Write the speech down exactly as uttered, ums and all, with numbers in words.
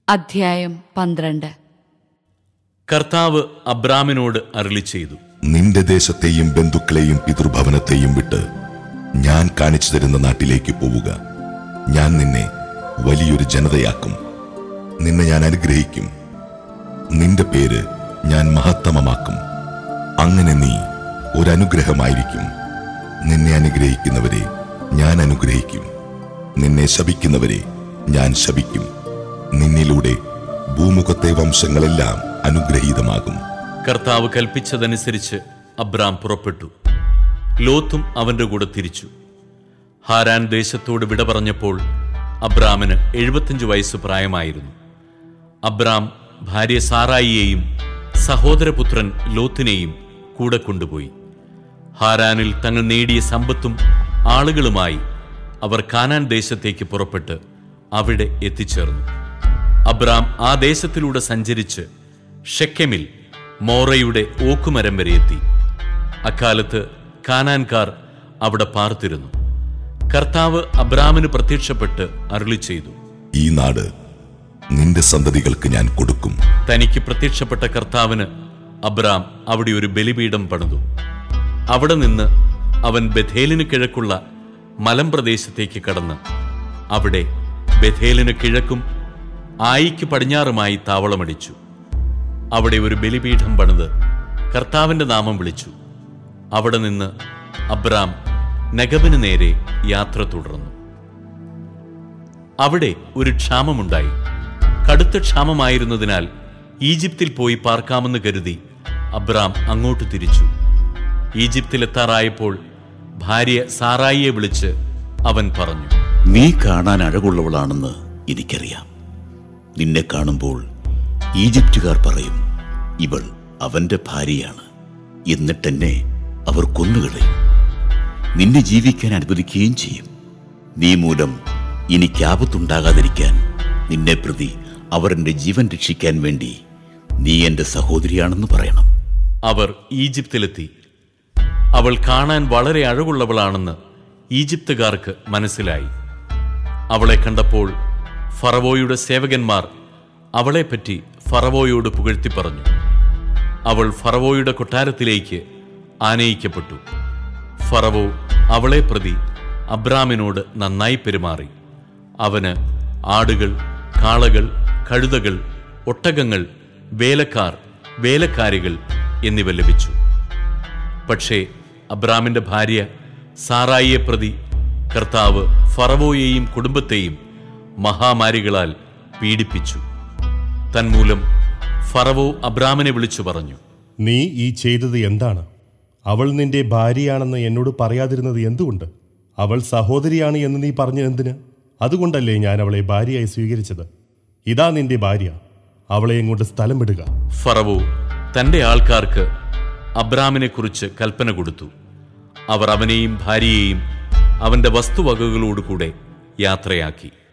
അധ്യായം പന്ത്രണ്ട്. കർത്താവ് അബ്രാമിനോട് അരുളിച്ചെയ്തു, നിന്റെ ദേശത്തെയും ബന്ധുക്കളെയും പിതൃഭവനത്തെയും വിട്ട് ഞാൻ കാണിച്ചു തരുന്ന നാട്ടിലേക്ക് പോവുക. ഞാൻ നിന്നെ വലിയൊരു ജനതയാക്കും. നിന്നെ ഞാൻ അനുഗ്രഹിക്കും. നിന്റെ പേര് ഞാൻ മഹത്തമമാക്കും. അങ്ങനെ നീ ഒരനുഗ്രഹമായിരിക്കും. നിന്നെ അനുഗ്രഹിക്കുന്നവരെ ഞാൻ അനുഗ്രഹിക്കും. നിന്നെ ശപിക്കുന്നവരെ ഞാൻ ശപിക്കും. നിന്നിലൂടെ ഭൂമുഖത്തെ വംശങ്ങളെല്ലാം അനുഗ്രഹീതമാകും. കർത്താവ് കൽപ്പിച്ചതനുസരിച്ച് അബ്രാം പുറപ്പെട്ടു. ലോത്തും അവന്റെ കൂടെ തിരിച്ചു. ഹാരാൻ ദേശത്തോട് വിട പറഞ്ഞപ്പോൾ അബ്രാമിന് എഴുപത്തിയഞ്ച് വയസ്സ് പ്രായമായിരുന്നു. അബ്രാം ഭാര്യ സാറായിയെയും സഹോദരപുത്രൻ ലോത്തിനെയും കൂടെ കൊണ്ടുപോയി. ഹാരാനിൽ തങ്ങൾ നേടിയ സമ്പത്തും ആളുകളുമായി അവർ കാനാൻ ദേശത്തേക്ക് പുറപ്പെട്ട് അവിടെ എത്തിച്ചേർന്നു. അബ്രാം ആ ദേശത്തിലൂടെ സഞ്ചരിച്ച് ഷെക്കെമിൽ മോറയുടെ ഓക്കുമരം വരെ എത്തി. അക്കാലത്ത് കാനാൻകാർ അവിടെ പാർത്തിരുന്നു. കർത്താവ് അബ്രാമിന് പ്രത്യക്ഷപ്പെട്ട് അരുളിച്ചെയ്തു, ഈ നാട് നിന്റെ സന്തതികൾക്ക് ഞാൻ കൊടുക്കും. തനിക്ക് പ്രത്യക്ഷപ്പെട്ട കർത്താവിന് അബ്രാം അവിടെ ഒരു ബലിപീഠം പണിതു. അവിടെ നിന്ന് അവൻ ബഥേലിന് കിഴക്കുള്ള മലമ്പ്രദേശത്തേക്ക് കടന്ന് അവിടെ ബഥേലിന് കിഴക്കും ആയിക്ക് പടിഞ്ഞാറുമായി താവളമടിച്ചു. അവിടെ ഒരു ബലിപീഠം പണിത് കർത്താവിന്റെ നാമം വിളിച്ചു. അവിടെ നിന്ന് അബ്രാം നെഗബിന് നേരെ യാത്ര തുടർന്നു. അവിടെ ഒരു ക്ഷാമമുണ്ടായി. കടുത്ത ക്ഷാമമായിരുന്നതിനാൽ ഈജിപ്തിൽ പോയി പാർക്കാമെന്ന് കരുതി അബ്രാം അങ്ങോട്ട് തിരിച്ചു. ഈജിപ്തിലെത്താറായപ്പോൾ ഭാര്യ സാറായിയെ വിളിച്ച് അവൻ പറഞ്ഞു, നീ കാണാൻ അഴകുള്ളവളാണെന്ന് എനിക്കറിയാം. നിന്നെ കാണുമ്പോൾ ഈജിപ്തുകാർ പറയും, ഇവൾ അവന്റെ ഭാര്യയാണ്. എന്നിട്ടെന്നെ അവർ കൊന്നുകളയും. നിന്നെ ജീവിക്കാൻ അനുവദിക്കുകയും ചെയ്യും. നീ മൂലം എനിക്ക് ആപത്തുണ്ടാകാതിരിക്കാൻ നിന്നെ പ്രതി അവർ എന്റെ ജീവൻ രക്ഷിക്കാൻ വേണ്ടി നീ എന്റെ സഹോദരിയാണെന്ന് പറയണം. അവർ ഈജിപ്തിലെത്തി. അവൾ കാണാൻ വളരെ അഴകുള്ളവളാണെന്ന് ഈജിപ്തുകാർക്ക് മനസ്സിലായി. അവളെ കണ്ടപ്പോൾ ഫറവോയുടെ സേവകന്മാർ അവളെപ്പറ്റി ഫറവോയോട് പുകഴ്ത്തി പറഞ്ഞു. അവൾ ഫറവോയുടെ കൊട്ടാരത്തിലേക്ക് ആനയിക്കപ്പെട്ടു. ഫറവോ അവളെ പ്രതി അബ്രാമിനോട് നന്നായി പെരുമാറി. അവന് ആടുകൾ, കാളകൾ, കഴുതകൾ, ഒട്ടകങ്ങൾ, വേലക്കാർ, വേലക്കാരികൾ എന്നിവ ലഭിച്ചു. പക്ഷേ അബ്രാമിന്റെ ഭാര്യ സാറായിയെ പ്രതി കർത്താവ് ഫറവോയെയും കുടുംബത്തെയും മഹാമാരികളാൽ പീഡിപ്പിച്ചു. തന്മൂലം ഫറവോ അബ്രാമിനെ വിളിച്ചു പറഞ്ഞു, നീ ഈ ചെയ്തത് എന്താണ്? അവൾ നിന്റെ ഭാര്യയാണെന്ന് എന്നോട് പറയാതിരുന്നത് എന്തുകൊണ്ട്? അവൾ സഹോദരിയാണ് എന്ന് നീ പറഞ്ഞത് എന്തിന്? അതുകൊണ്ടല്ലേ ഞാൻ അവളെ ഭാര്യയായി സ്വീകരിച്ചത്. ഇതാ നിന്റെ ഭാര്യ, അവളെയും കൊണ്ട് സ്ഥലം വിടുക. ഫറവോ തന്റെ ആൾക്കാർക്ക് അബ്രാമിനെക്കുറിച്ച് കൽപ്പന കൊടുത്തു. അവർ അവനെയും ഭാര്യയെയും അവന്റെ വസ്തുവകകളോടുകൂടെ യാത്രയാക്കി.